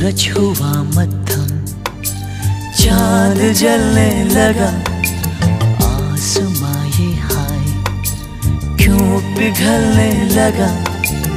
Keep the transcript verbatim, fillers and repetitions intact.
सूरज हुआ मद्धम, चांद जलने लगा, आसमां ये हाय क्यों पिघलने लगा।